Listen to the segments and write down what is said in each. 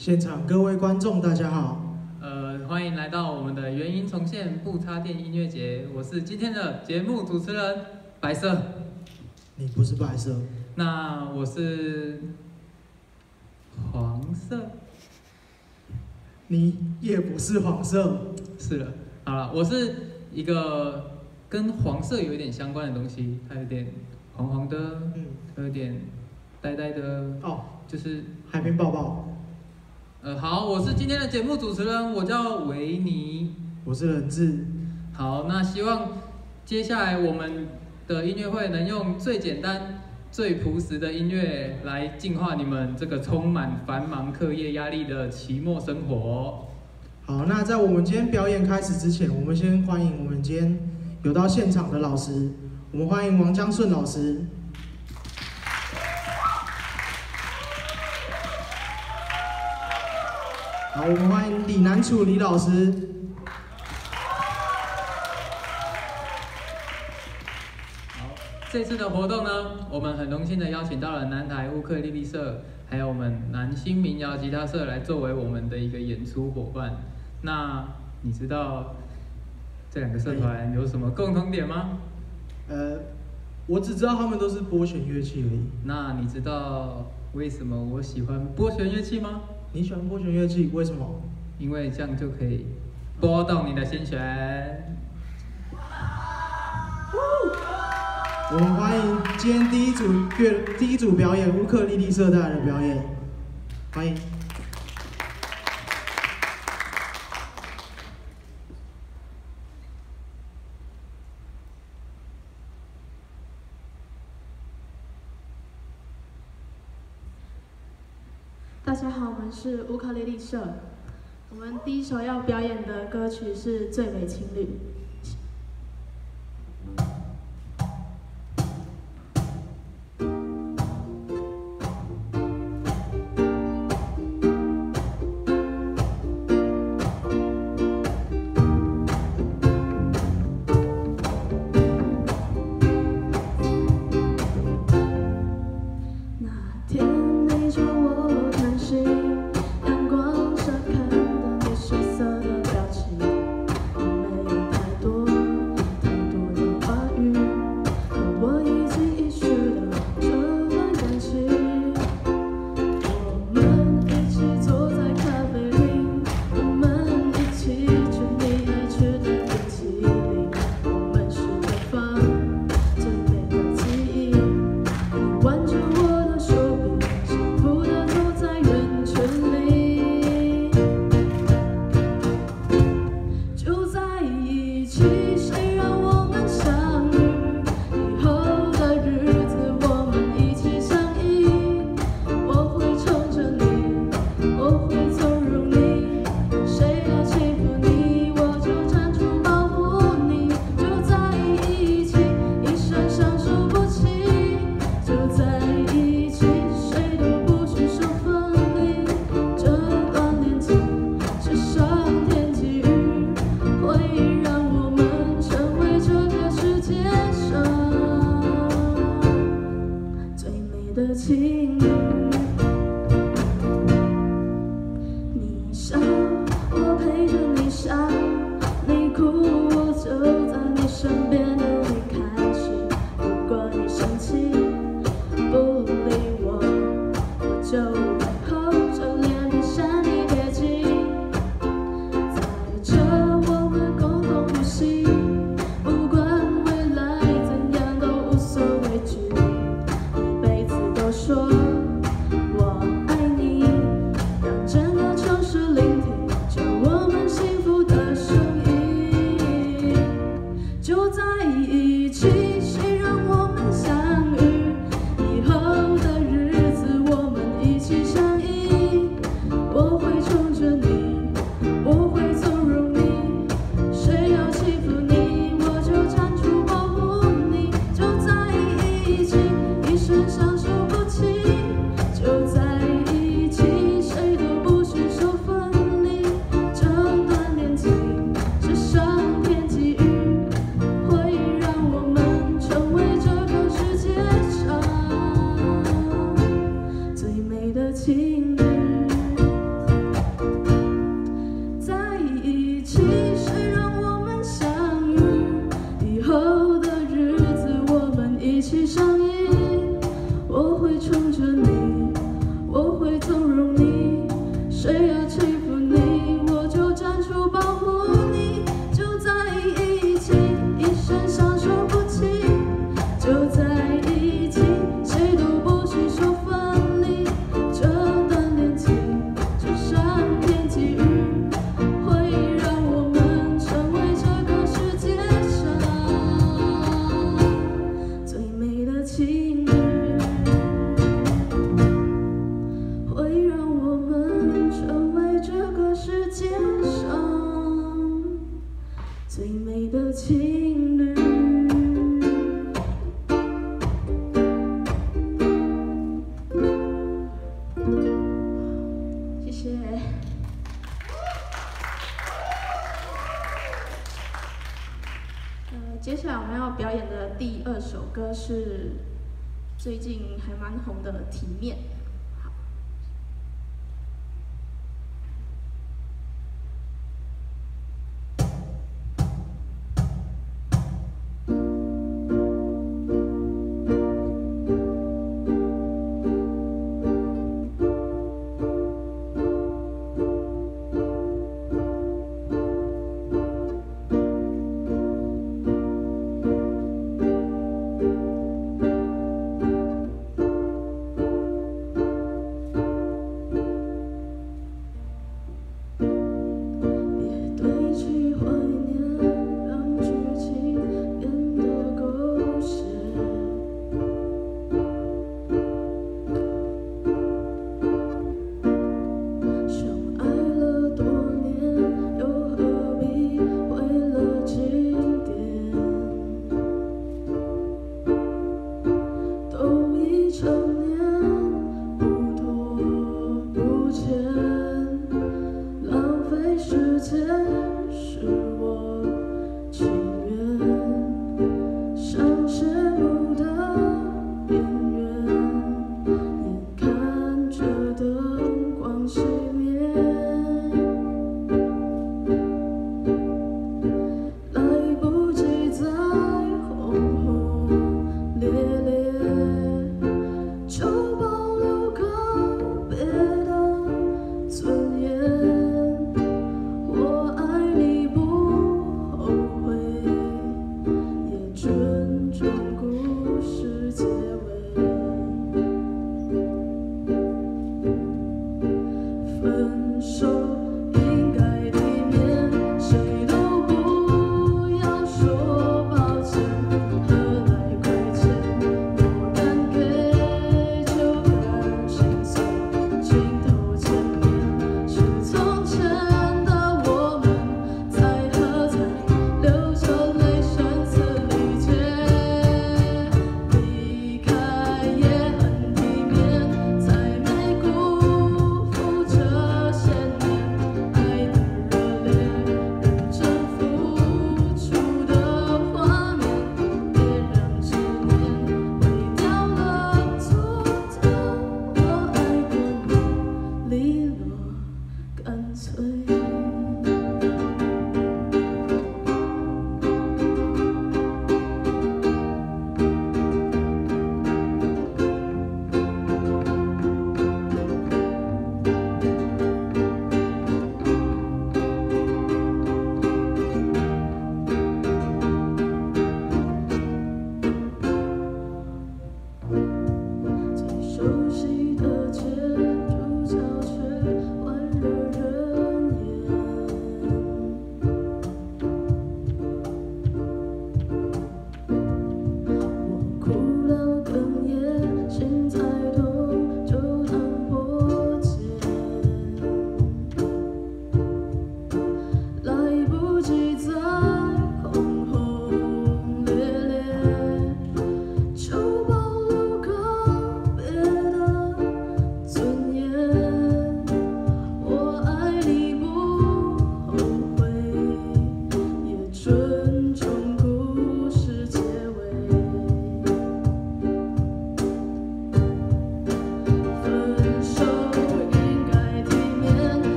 现场各位观众，大家好。 欢迎来到我们的原音重现不插电音乐节，我是今天的节目主持人白色。 你不是白色， 那我是黄色。 你也不是黄色。 是了，好了，我是一个跟黄色有一点相关的东西，它有点黄黄的，有点呆呆的，就是海绵宝宝。 好，我是今天的节目主持人，我叫维尼。 我是人质。 好，那希望接下来我们的音乐会能用最简单、最朴实的音乐来净化你们这个充满繁忙课业压力的期末生活。 好，那在我们今天表演开始之前，我们先欢迎我们今天有到现场的老师，我们欢迎王江顺老师。好，我们欢迎李南楚李老师。 好，这次的活动呢，我们很荣幸的邀请到了南台乌克丽丽社，还有我们南新民谣吉他社来作为我们的一个演出伙伴。那你知道这两个社团有什么共同点吗？ 我只知道他们都是拨弦乐器而已。 那你知道为什么我喜欢拨弦乐器吗？ 你喜欢拨弦乐器，为什么？ 因为这样就可以拨动你的心弦。 我们欢迎今天第一组表演乌克丽丽社带来的表演，欢迎。 大家好，我们是乌克丽丽社。我们第一首要表演的歌曲是《最美情侣》。 阳光下看到你羞涩的表情，没有太多的情侣。谢谢。接下来我们要表演的第2首歌是最近还蛮红的《体面》。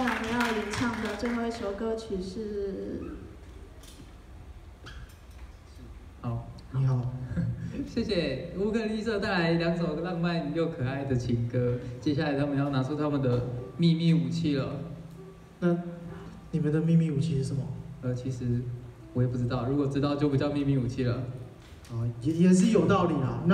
下来我们要演唱的最后一首歌曲是。 好， 你好， 谢谢乌克丽丽社带来2首浪漫又可爱的情歌。接下来他们要拿出他们的秘密武器了。 那你们的秘密武器是什么？ 其实我也不知道，如果知道就不叫秘密武器了。 啊，也是有道理啦。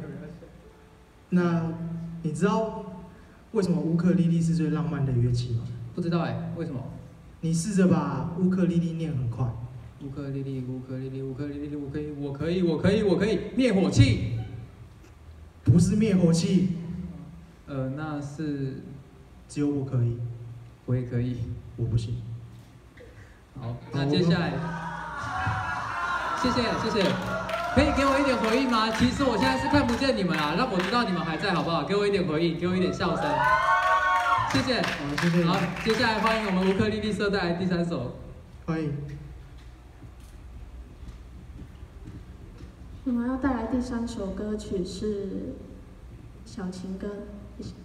那你知道为什么乌克丽丽是最浪漫的乐器吗？ 不知道哎，为什么？ 你试着把乌克丽丽念很快。 乌克丽丽，乌克丽丽，乌克丽丽，我可以，灭火器。 不是灭火器。 那是只有我可以。 我也可以。 我不行。 好，那接下来，谢谢，可以给我一点回应吗？其实我现在是看不见你们啊，让我知道你们还在，好不好？给我一点回应，给我一点笑声，谢谢。 好，谢谢。 好，接下来欢迎我们乌克丽丽社带来第3首， 欢迎。 我们要带来第3首歌曲是《小情歌》，谢谢。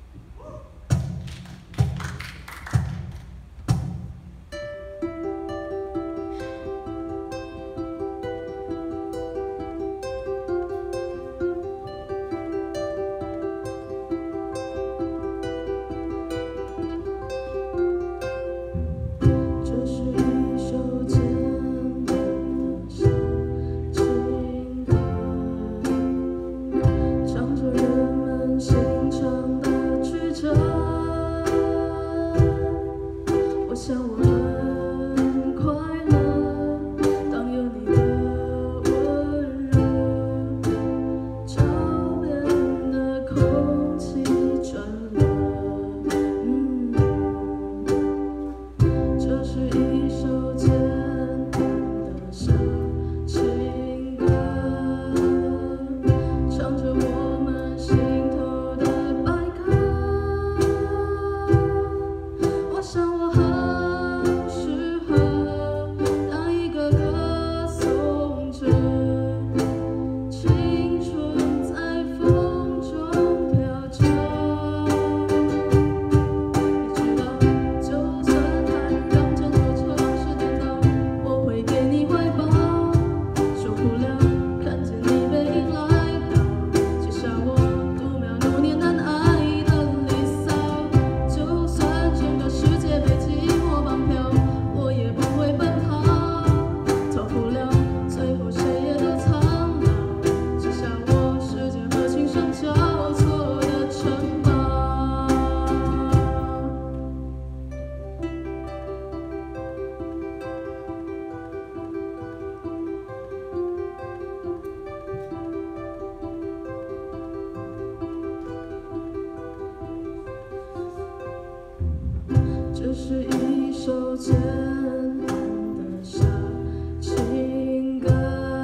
这是一首简单的小情歌，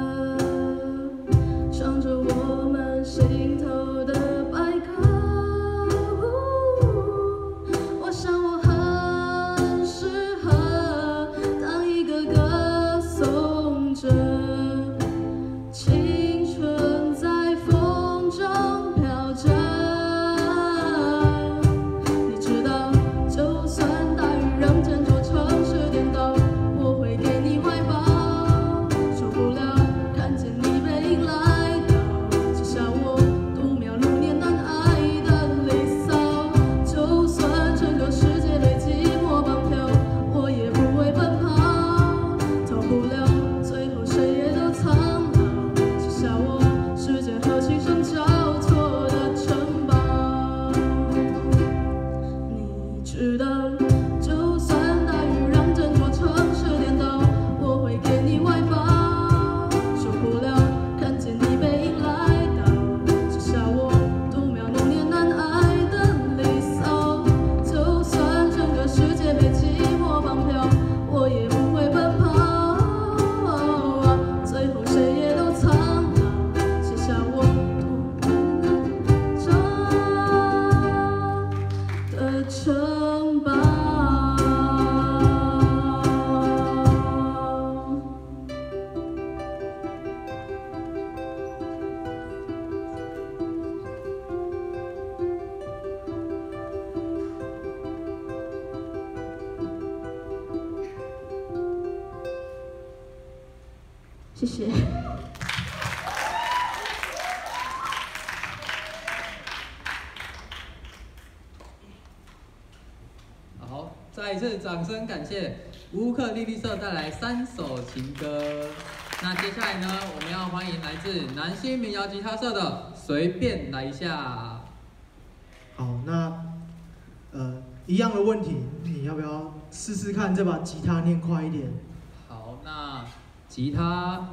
唱着我们心头的百科。我想我很适合当一个歌颂者，青春在风中飘着。你知道，就算大雨让整座城市颠谢谢。 好，再一次掌声感谢乌克丽丽社带来3首情歌。那接下来呢，我们要欢迎来自南新民谣吉他社的随便来一下。 好，那一样的问题，你要不要试试看这把吉他念快一点？ 好，那吉他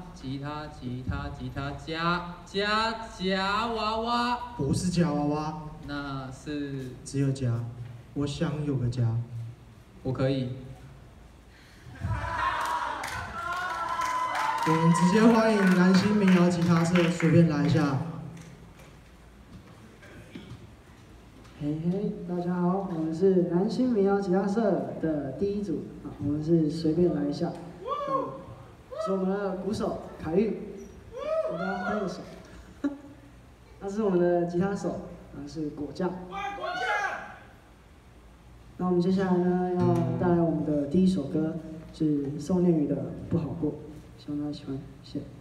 夹娃娃， 不是夹娃娃， 那是只有夹。我想有个家。 我可以。 我们直接欢迎南新民谣吉他社，随便来一下。 嘿嘿，大家好，我们是南新民谣吉他社的第一组啊，我们是随便来一下，是我们的鼓手凯玉，我的拍手，他是我们的吉他手，是果酱。那我们接下来呢，要带来我们的第一首歌，是宋念宇的《不好过》，希望大家喜欢，谢谢。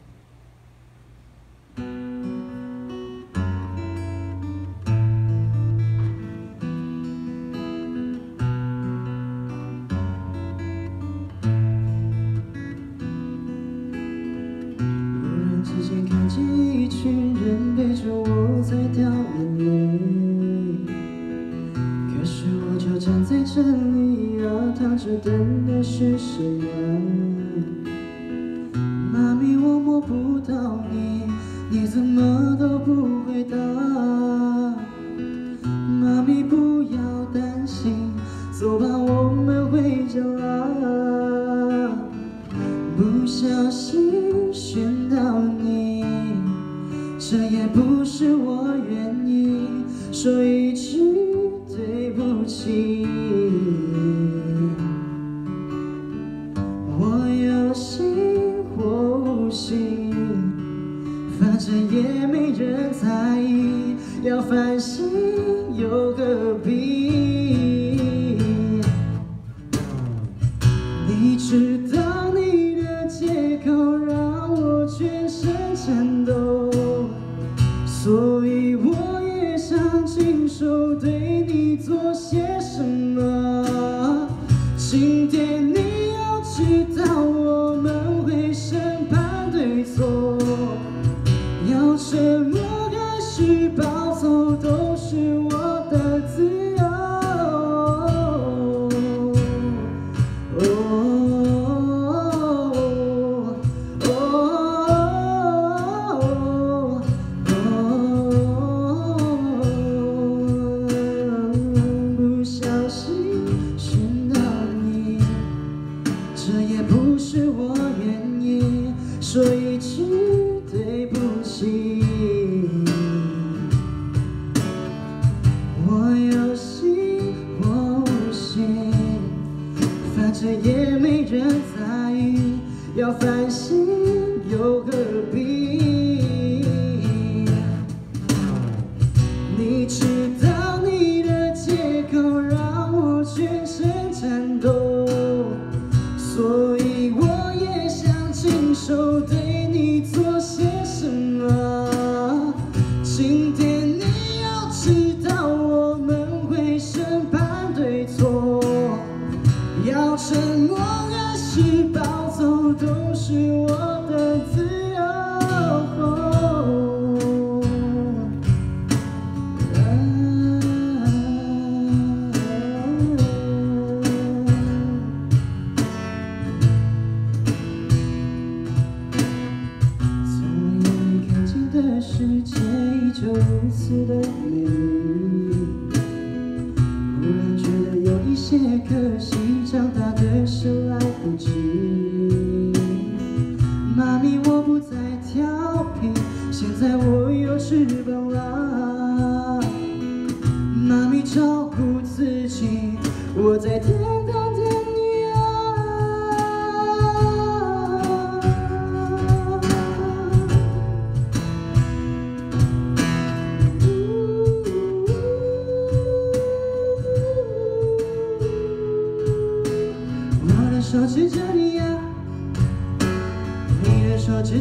这里啊，躺着等的是谁啊？妈咪，我摸不到你，你怎么都不回答？妈咪，不要担心，走吧，我们回家啦。不小心选到你，这也不是我愿意，说一句对不起。我有心或无心，反正也没人在意，要烦心又何必？你知道你的借口让我全身颤抖，所以我也想亲手对你做些什么。今天你要知道我们会审判对错，要沉默还是暴走都是我的自由。不小心选到你，这也不是我愿意，说一句对不起。我有心或无心，反正也没人在意，要烦心又何必？你知道你的借口让我全身颤抖，所以我也想亲手对你做些什么。今天你要知道我们会审判对错，要沉默还是暴走都是我的自由。从眼里看见的世界依旧如此的美丽，忽然觉得有一些可惜，长大的时候来不及。妈咪，我不再调皮，现在我有翅膀啦。妈咪，照顾自己，我在天堂等你啊。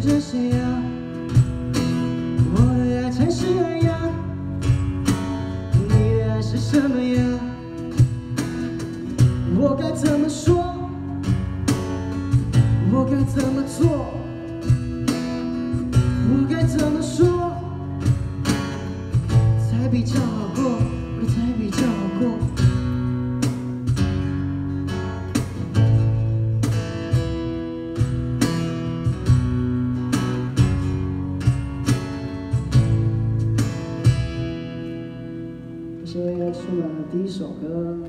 着谁呀？我的爱才是爱呀，你的爱是什么呀？我该怎么说？我该怎么做？我该怎么说才比较好过？我才比较好过。这是出了第一首歌。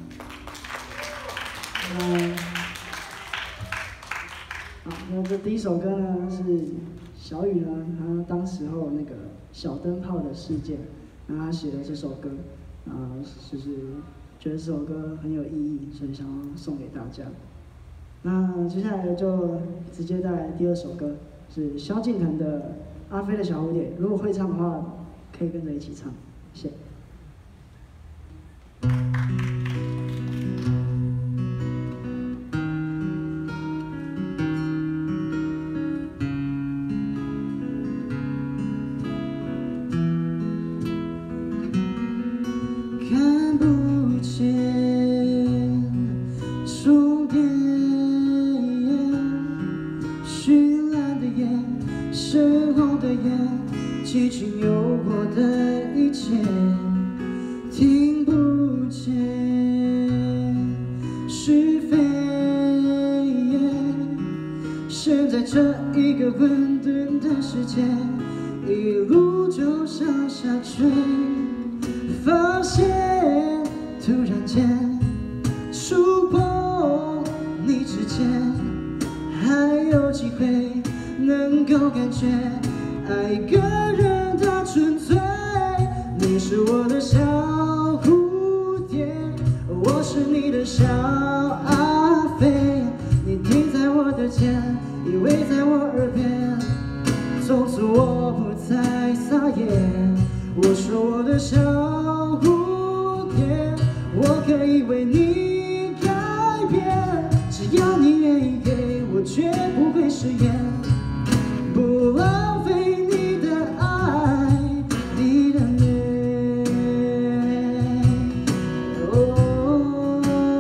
那这第一首歌呢是小雨呢，他当时候那个小灯泡的事件，然后他写的这首歌，就是觉得这首歌很有意义，所以想要送给大家。那接下来就直接带来第二首歌，是萧敬腾的《阿飞的小蝴蝶》，如果会唱的话，可以跟着一起唱，谢谢。看不见终点，绚烂的眼，深红的眼，记住有我的一切，听不见是非，身在这一个混沌的世界，一路就向下坠。发现突然间触碰你指尖，还有机会能够感觉爱一个人的纯粹。你是我的小蝴蝶，我是你的小阿飞，你停在我的肩，依偎在我耳边，从此我不再撒野。我说我的小蝴蝶，我可以为你改变，只要你愿意给我，绝不会食言，不浪费你的爱，你的美。哦，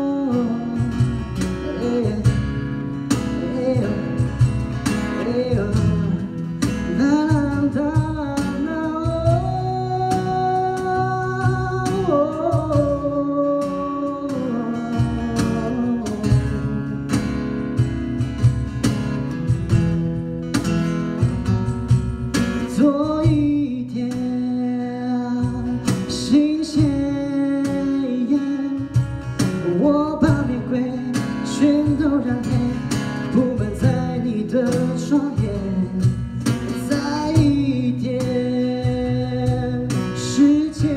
哎呦，哎呦，啦啦啦。多一点新鲜，我把玫瑰全都染黑，布满在你的双眼。再一点时间，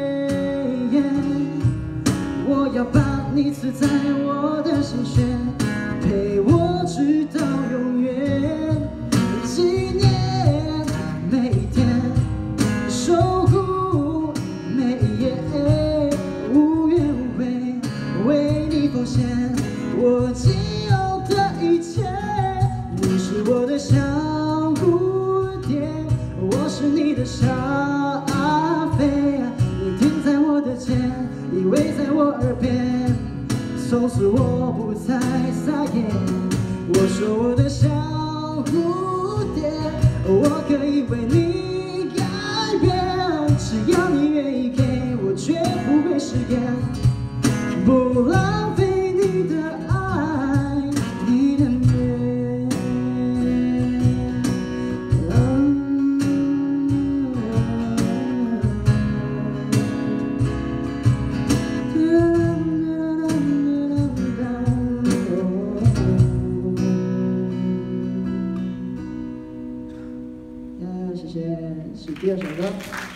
我要把你刺在我的心弦，陪我直到永远。纪念每一天，守护每一夜，无怨无悔，为你奉献我仅有的一切。你是我的小蝴蝶，我是你的小阿飞，你停在我的肩，依偎在我耳边，从此我不再撒野。我说我的小蝴蝶，我可以为你改变，只要你愿意给我，绝不会食言，不浪费你的爱，你的美。谢谢，是第二首歌。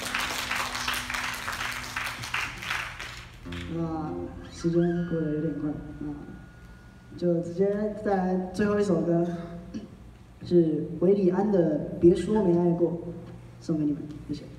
时间过得有点快，就直接再来最后一首歌，是韦礼安的《别说没爱过》，送给你们，谢谢。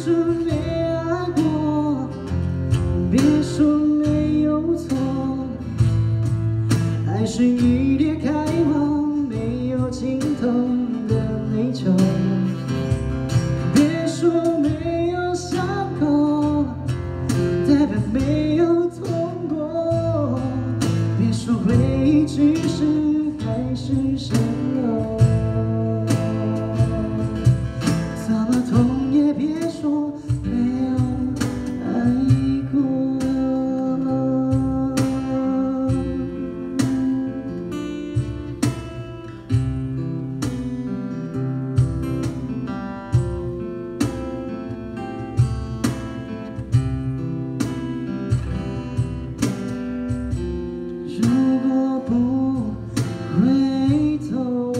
说没爱过，别说没有错，爱是一列开往没有尽头的内疚。别说没有伤口，代表没有痛过。别说回忆只是海市蜃楼，怎么痛也别说没有爱过。如果不回头，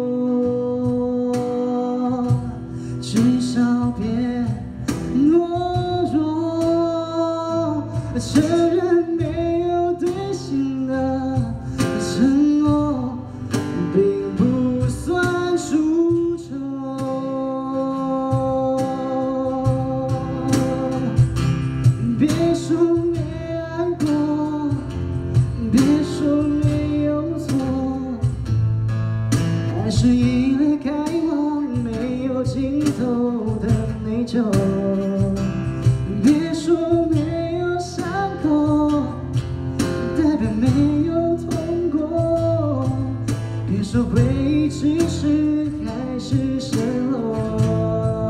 至少别懦弱，承认没有兑现的承诺，并不算出丑。别说没爱过，别说没有错，爱是一列开往没有尽头的内疚。别说没有伤口，代表没有痛过。别说回忆只是海市蜃楼。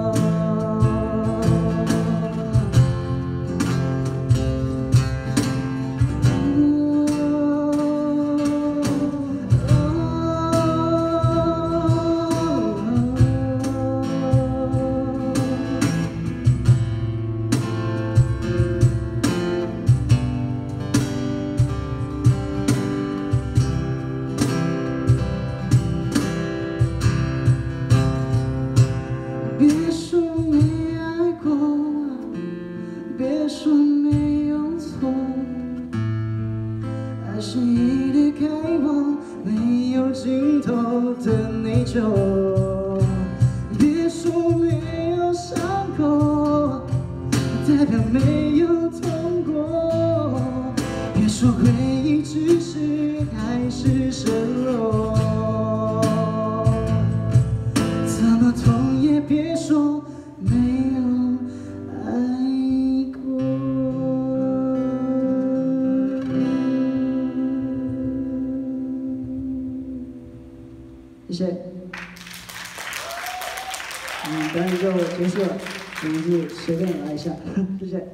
别说没爱过，别说没有错，爱是一列开往没有尽头的内疚。别说没有伤口，代表没有痛过。别说回忆只是海市蜃楼，怎么痛也别说没有爱过。谢谢。表演就结束了，我们就随便来一下，谢谢。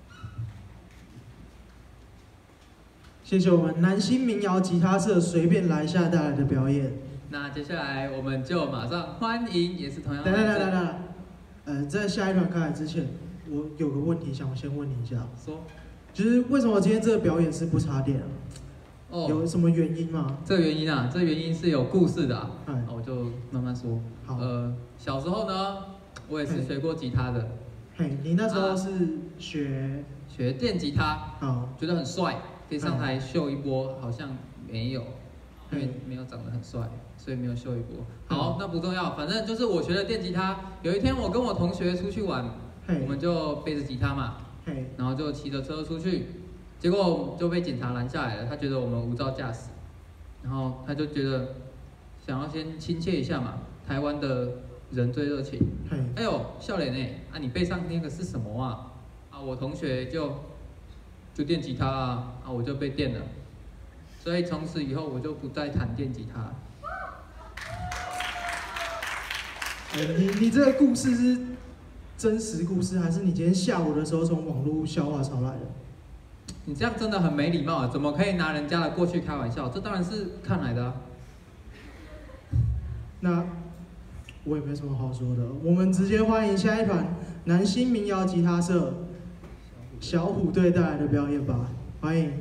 谢谢我们南新民谣吉他社随便来一下带来的表演。 那接下来我们就马上欢迎，也是同样。 来，在下一团开来之前，我有个问题想先问你一下， 说， 就是为什么今天这个表演是不插电啊？ 哦， 有什么原因吗？ 这个原因啊，这个原因是有故事的啊。 哎我就慢慢说。 好。 小时候呢，我也是学过吉他的。 嘿，你那时候是学电吉他， 好， 觉得很帅，可以上台秀一波，好像没有，因为没有长得很帅，所以没有秀一波。好，那不重要，反正就是我学了电吉他。有一天我跟我同学出去玩，我们就背着吉他嘛，然后就骑着车出去，结果就被警察拦下来了。他觉得我们无照驾驶，然后他就觉得想要先亲切一下嘛，台湾的人最热情。哎呦，笑脸哎，啊你背上那个是什么啊？啊我同学就电吉他啊，我就被电了，所以从此以后我就不再弹电吉他。 你这个故事是真实故事，还是你今天下午的时候从网络笑话抄来的？ 你这样真的很没礼貌啊！怎么可以拿人家的过去开玩笑？这当然是看来的啊。 那我也没什么好说的，我们直接欢迎下一团南新民谣吉他社小虎队带来的表演吧，欢迎。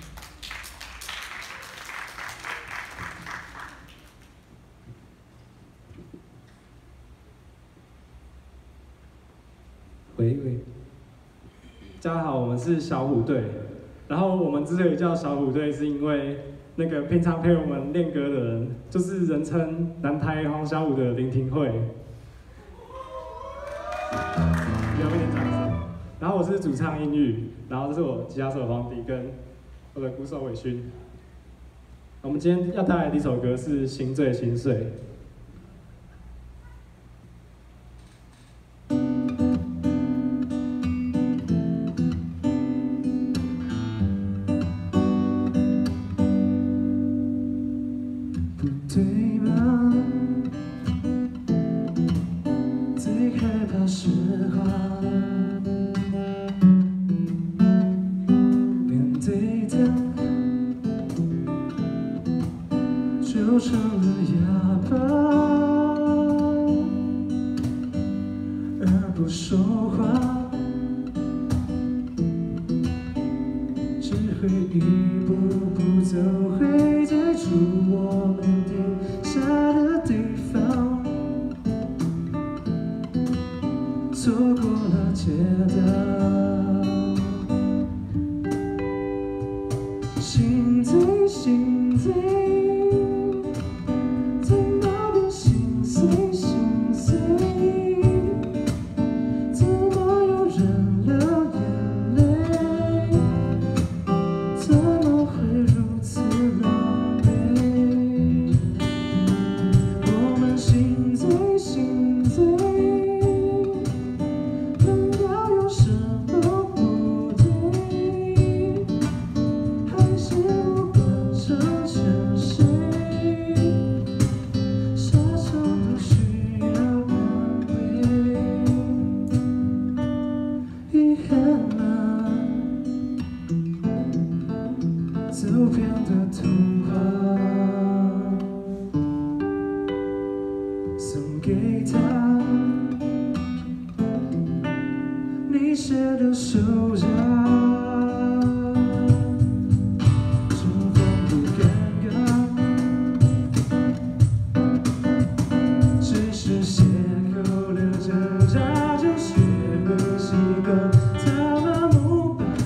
喂，大家好，我们是小虎队。然后我们之所以叫小虎队，是因为那个平常陪我们练歌的人，就是人称南台黄小虎的林廷慧。 有一点掌声。然后我是主唱英语，然后这是我吉他手黄迪跟我的鼓手伟勋。我们今天要带来的第一首歌是《心醉心碎》。 不对吗？最害怕实话，面对它就成了哑巴，而不说话，只会一步步走回最初我们定下的地方，错过了街道，心醉心醉，在那边心碎心碎，怎么有人流眼泪？怎么会如此狼狈？我们心醉心醉，难道有什么不对？还是无关成全谁？下场都需要安慰，遗憾吗？走遍的童话，送给他你写的手札，中风不尴尬，只是邂逅的挣扎，就学会习惯他麻木吧。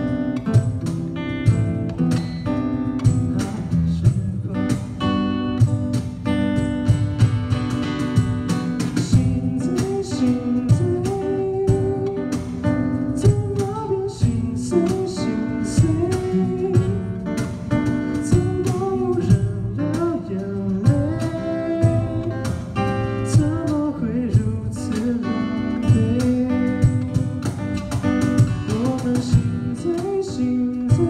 心醉心醉，在那边心碎心碎，怎么有人流眼泪？怎么会如此狼狈？我们心醉心醉，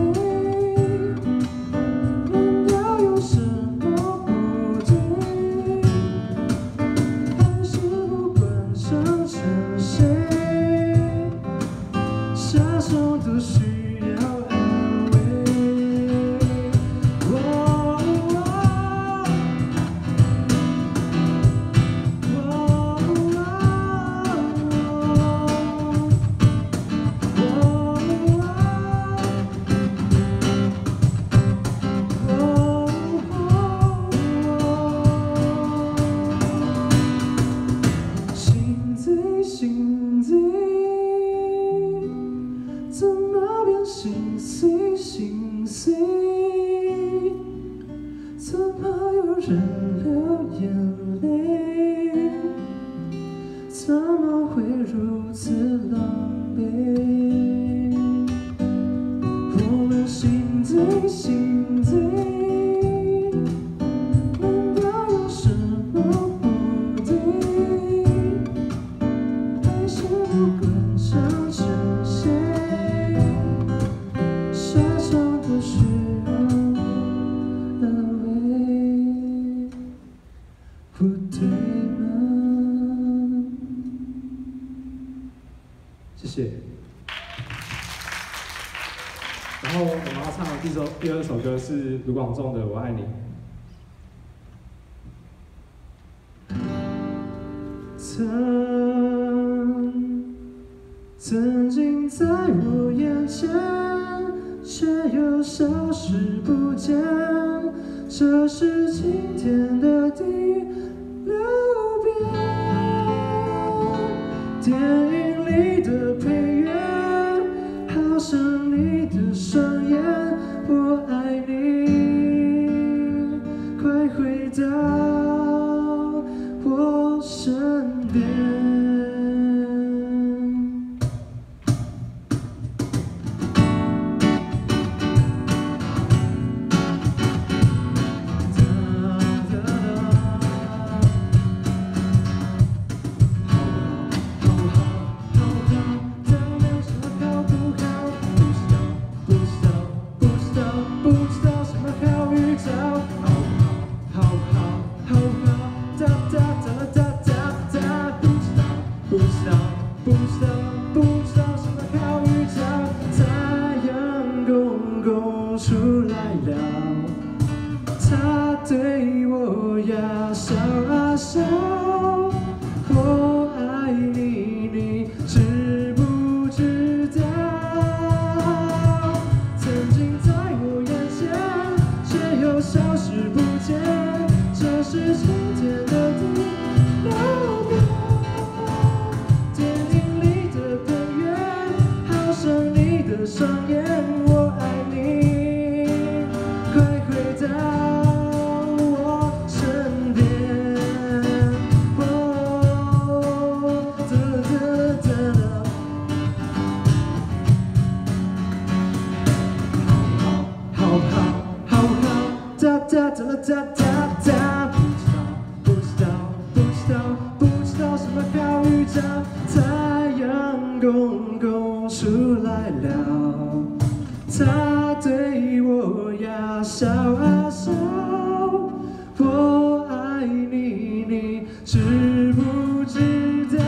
难道有什么不对？还是不管成全谁？下场都需要安慰。心醉心醉，怎么变心碎心碎？怎么有人流眼泪？怎么会如此狼狈？我们心醉心醉，难道有什么不对？还是不管成全谁？下场都需要安慰，不对吗？谢谢。 然后我们要唱的第二首歌是卢广仲的《我爱你》。 曾经在我眼前，却又消失不见。这是今天的第6遍。电影里的配乐，好像你的双眼。我爱你，快回到我身边。 照，太阳公公出来了，他对我呀笑啊笑，我爱你，你知不知道？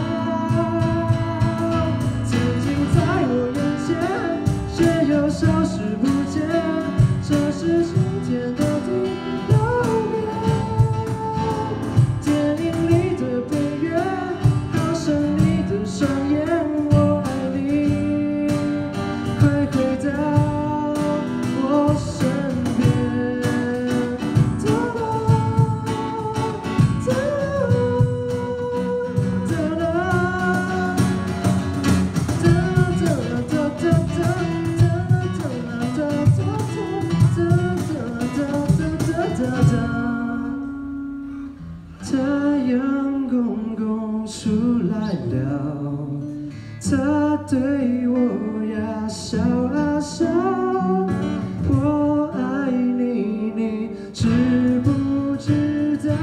曾经在我眼前，却又消失不见，这是今天的第6遍。电影里的配乐，好像你的双眼，我爱你，快回到我身边。哒太阳公公出来了，他对我呀笑啊笑，我爱你，你知不知道？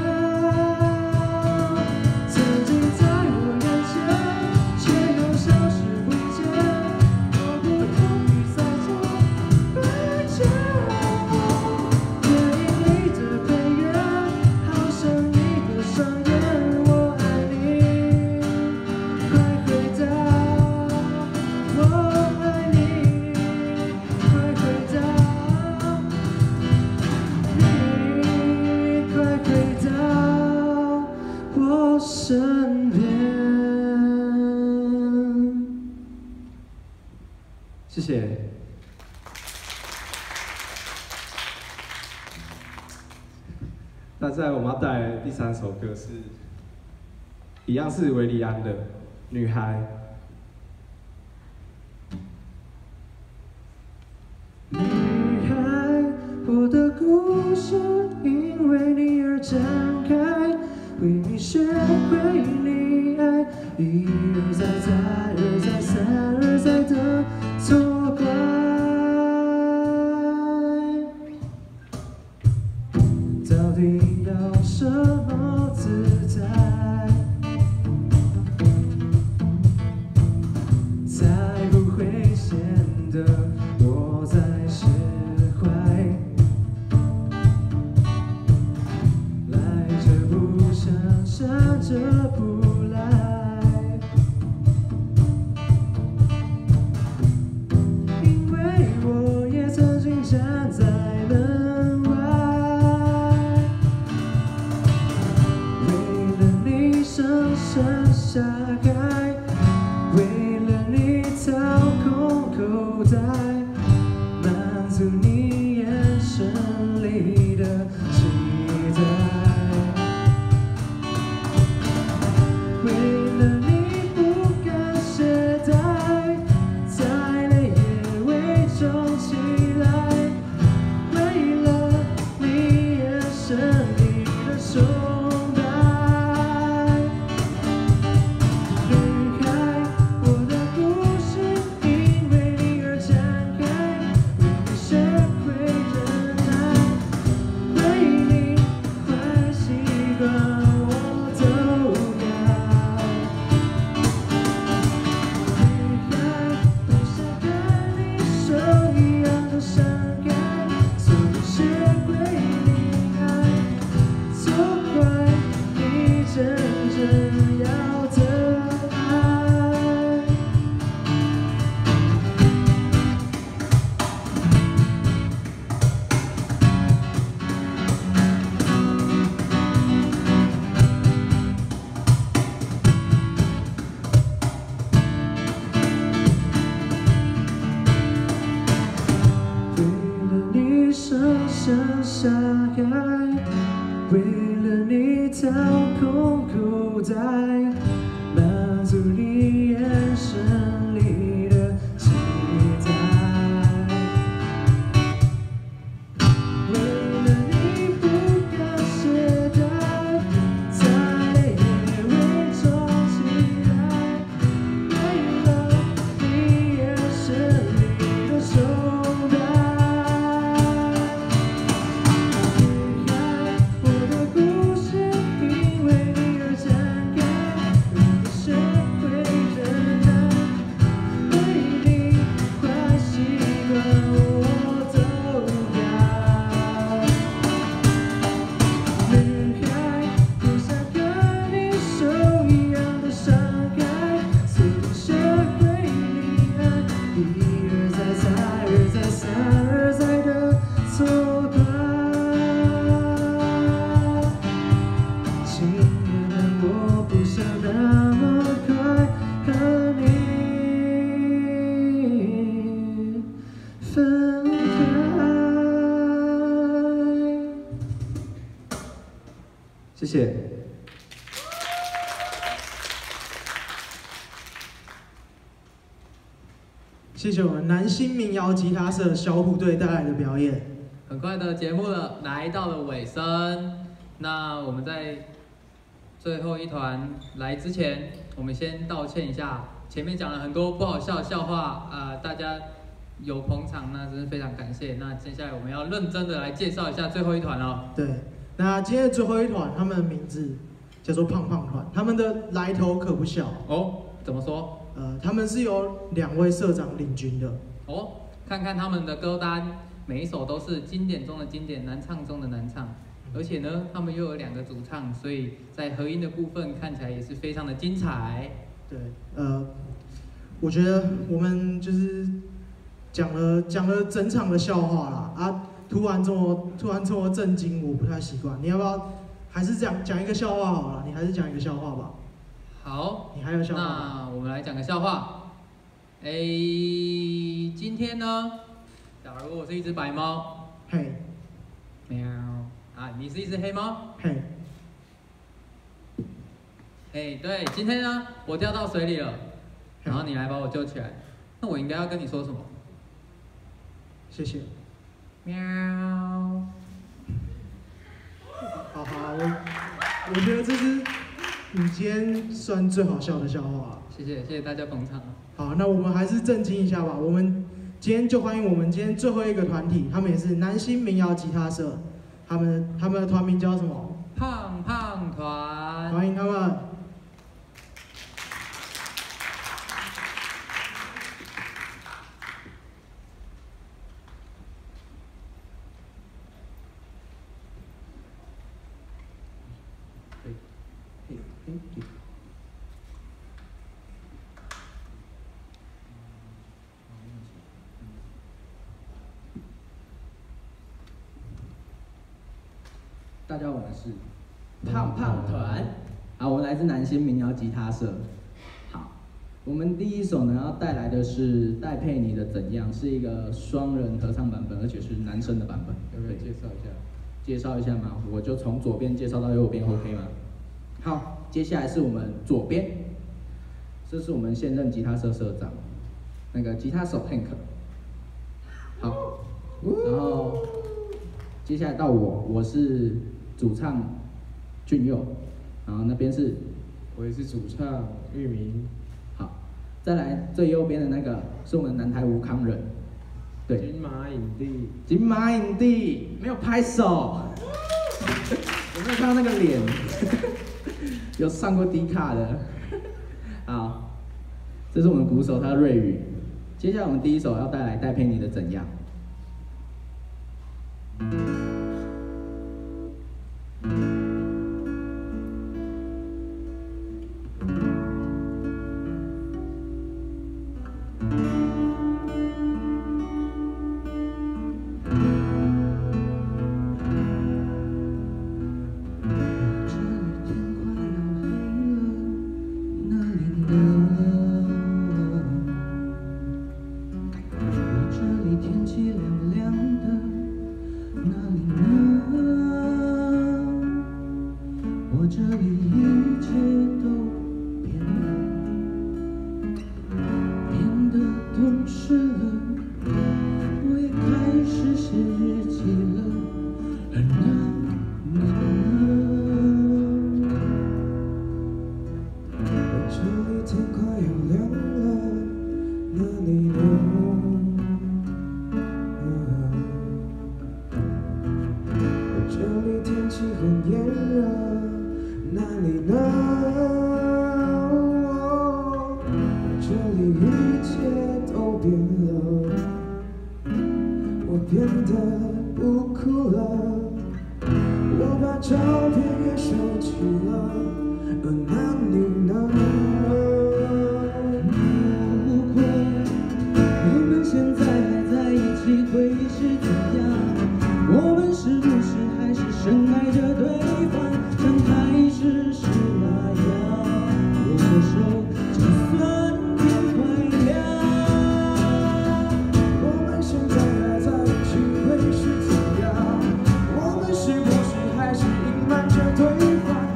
曾经在我眼前，却又消失不见，我不同意再做白昼。电影里的配乐，好像你的双眼，我爱你，快回到，我爱你，快回到，你快回到我身边。谢谢。那再来我们要带来的第3首歌是，一样是维利安的《女孩》。女孩，我的故事因为你而展开，为你学会溺爱，一而再，再而再，三而再的错怪。到底要什么姿态，才不会显得我在释怀？来者不善，善者不来，因为我也曾经站在门外。山下海，为了你掏空口袋，满足你眼神里的期待。为了你不敢懈怠，在泪眼伪装起来。为了你眼神里的崇拜。山下海，为了你掏空口袋，满足你眼神里的期待。为了你不敢懈怠，在泪眼伪装起来。为了你眼神里的崇拜。我的故事因为你而展开。 谢。 谢谢我们南新民谣吉他社小虎队带来的表演。 很快的节目了，来到了尾声。那我们在最后一团来之前，我们先道歉一下，前面讲了很多不好笑的笑话大家有捧场，那真是非常感谢。那接下来我们要认真的来介绍一下最后一团哦。 对，那今天的最后一团，他们的名字叫做胖胖团，他们的来头可不小哦。怎么说？ 他们是由2位社长领军的。 哦，看看他们的歌单，每一首都是经典中的经典，难唱中的难唱。而且呢，他们又有2个主唱，所以在合音的部分看起来也是非常的精彩。 对，我觉得我们就是讲了整场的笑话啦，突然这么震惊，我不太习惯。你要不要还是讲一个笑话好了？你还是讲一个笑话吧。 好， 你还有笑话？ 那我们来讲个笑话。今天呢，假如我是一只白猫， 嘿， 喵你是一只黑猫， 嘿， 对，今天呢，我掉到水里了，然后你来把我救起来，那我应该要跟你说什么？ 谢谢。 喵。 好，我觉得这是你今天算最好笑的笑话了。 谢谢大家捧场。 好，那我们还是正经一下吧。我们今天就欢迎我们今天最后一个团体，他们也是南新民谣吉他社，他们的团名叫什么？ 胖胖团。 欢迎他们。 大家好，我们是胖胖团。好，我来自南新民谣吉他社。好，我们第一首呢要带来的是戴佩妮的《怎样》，是一个双人合唱版本，而且是男生的版本。 要不要介绍一下？ 介绍一下吗？我就从左边介绍到右边 ，OK 吗？好，接下来是我们左边，这是我们现任吉他社社长，那个吉他手 Hank。好，然后接下来到我是主唱俊佑，然后那边是我也是主唱玉明。 好，再来最右边的那个是我们南台吴康仁，对， 金马影帝， 金马影帝没有拍手，有没有看到那个脸？有上过迪卡的。好，这是我们鼓手他瑞宇。接下来我们第一首要带来戴佩妮的《怎样》。 还是隐瞒着对方。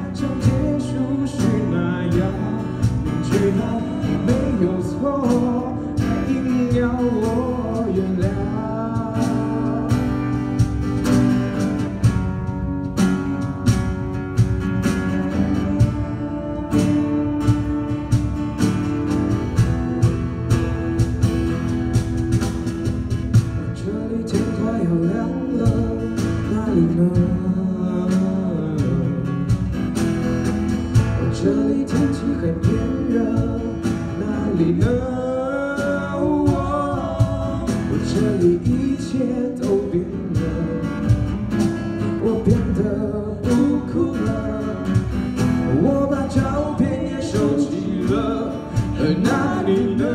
我这里一切都变了，我变得不哭了，我把照片也收起了，那你呢？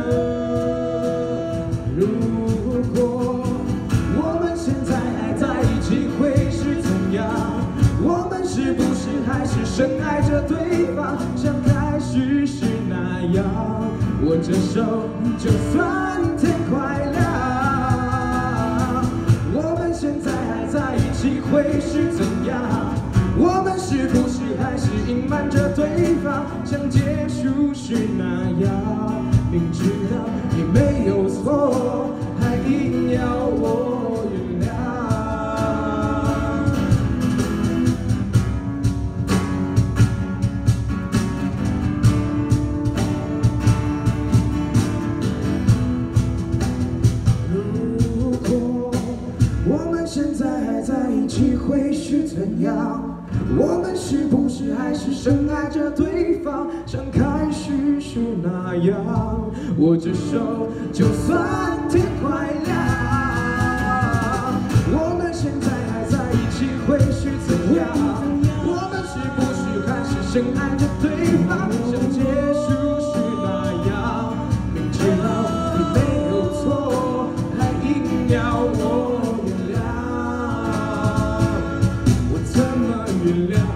如果我们现在还在一起会是怎样？我们是不是还是深爱着对方，像开始时那样？握着手，就算天快亮。我们现在还在一起会是怎样？我们是不是还是隐瞒着对方，像结束时那样？明知道你没有错，还硬要我原谅。如果我们现在还在一起会是怎样？我们是不是还是深爱着对方，像开始时那样？握着手，就算天快亮。我们现在还在一起会是怎样？我们是不是还是深爱着对方，像结束时那样？明知道你没有错，还硬要我原谅。我怎么原谅？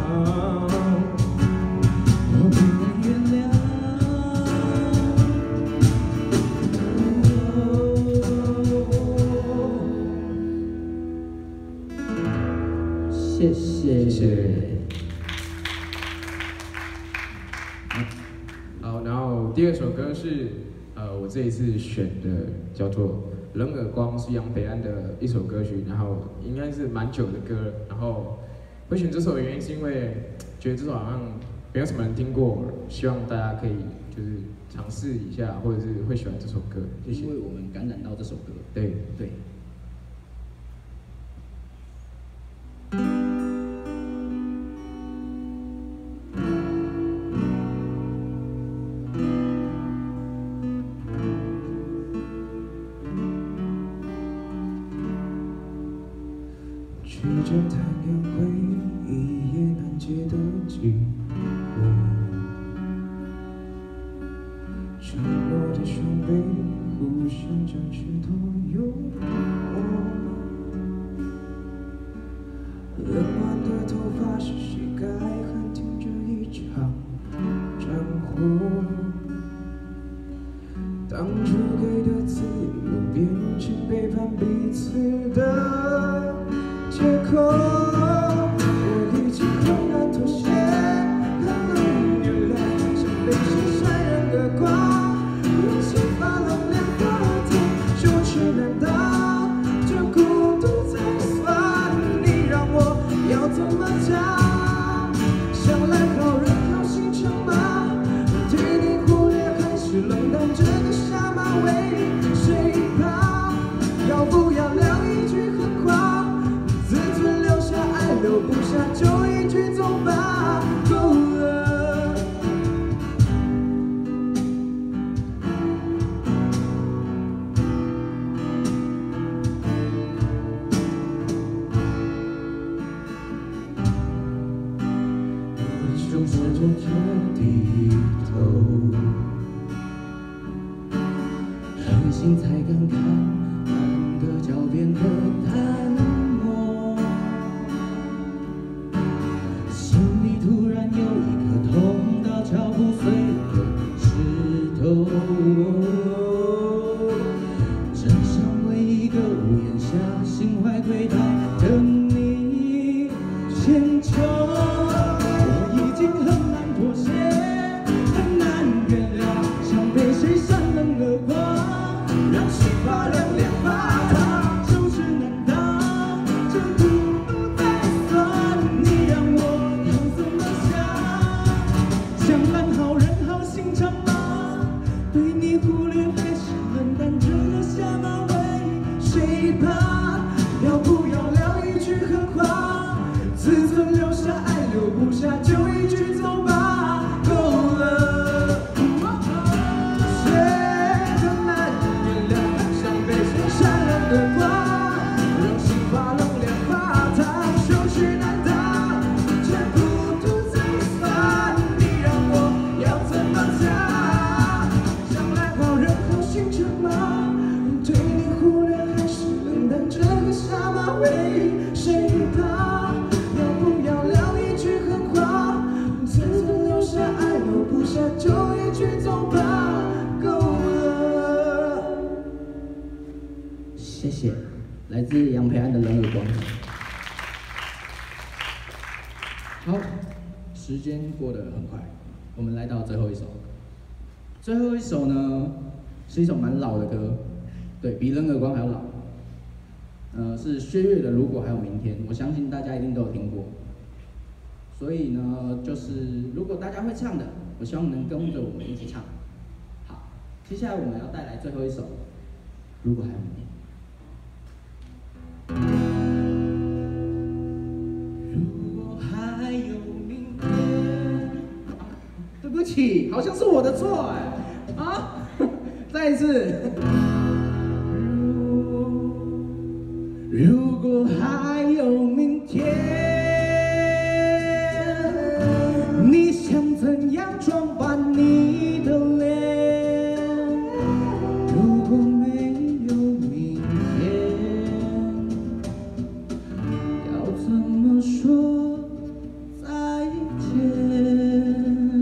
我不能原谅。谢谢。 谢谢。好，然后第二首歌是我这一次选的，叫做《人耳光》，是杨北安的一首歌曲，然后应该是蛮久的歌了。然后会选这首的原因是因为觉得这首好像没有什么人听过，希望大家可以就是尝试一下，或者是会喜欢这首歌。谢谢。 因为我们感染到这首歌。 对对。 去见太阳会一夜难解的寂寞，沉默的双臂互相将许多诱惑，冷暖的头发是谁该喊停这一场战火？当初给的自由变成背叛彼此的借口，我已经很难妥协，很难原谅，像被谁甩人耳光，用心发冷脸发痛，羞耻难当，这孤独才算。你让我要怎么讲？向来好人好心肠吗？对你忽略还是冷淡，这个傻马为谁怕？要不要聊一句很狂？自尊留下，爱留不下，就一句走吧，够了。我就试着低头， 伤心才敢看，看的脚变得淡漠，心里突然有一颗痛到敲不碎的石头，真想为一个屋檐下心怀鬼胎的你牵求。我已经很难妥协，很难原谅，像被谁扇冷耳光，让心发凉，脸发烫，羞耻难当，这孤独在酸。你让我要怎么想？像烂好人好心肠吗？对你忽谢谢，来自杨培安的人耳光。好，时间过得很快，我们来到最后一首。最后一首呢，是一首蛮老的歌，对比人耳光还要老。是薛岳的《如果还有明天》，我相信大家一定都有听过。所以呢，就是如果大家会唱的，我希望能跟着我们一起唱。好，接下来我们要带来最后一首《如果还有明天》。如果还有明天，对不起，好像是我的错哎，啊，再一次。如果还有明天，你想怎样装扮你的脸？如果没有明天，要怎么说再见？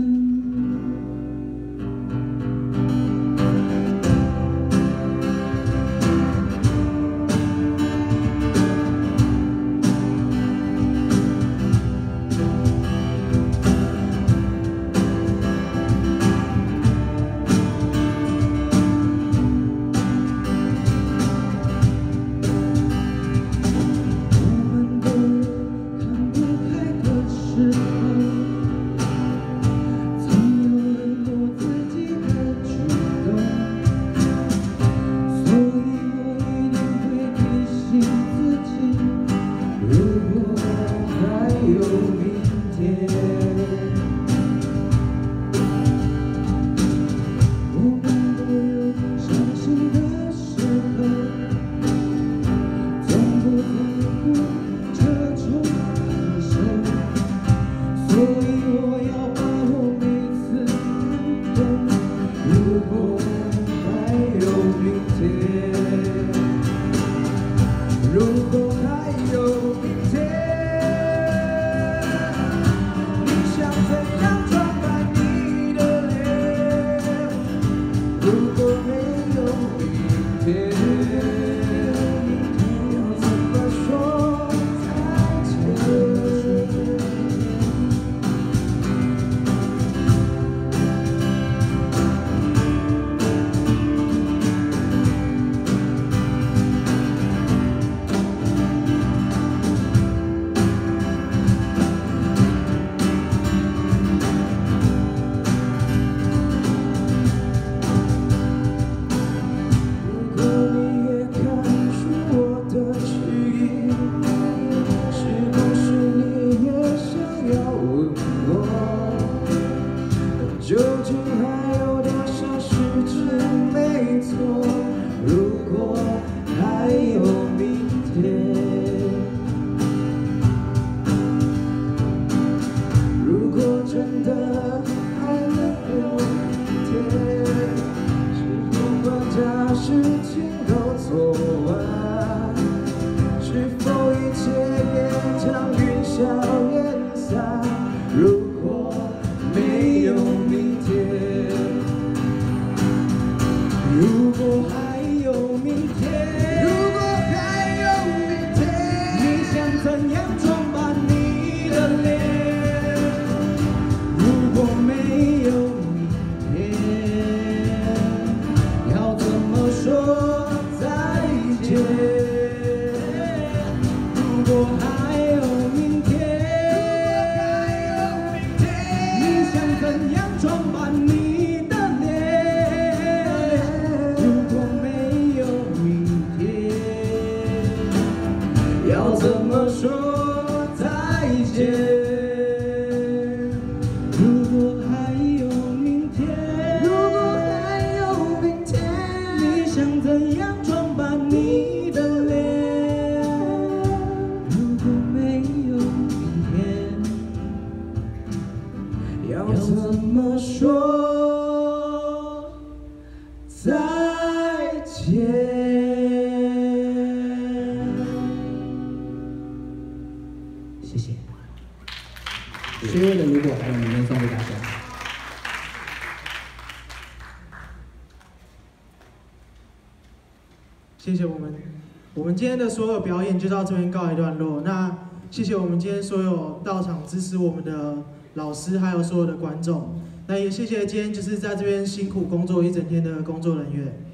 薛岳的《如果还有明天》送给大家。 谢谢我们我们今天的所有表演就到这边告一段落。那谢谢我们今天所有到场支持我们的老师，还有所有的观众。那也谢谢今天就是在这边辛苦工作一整天的工作人员。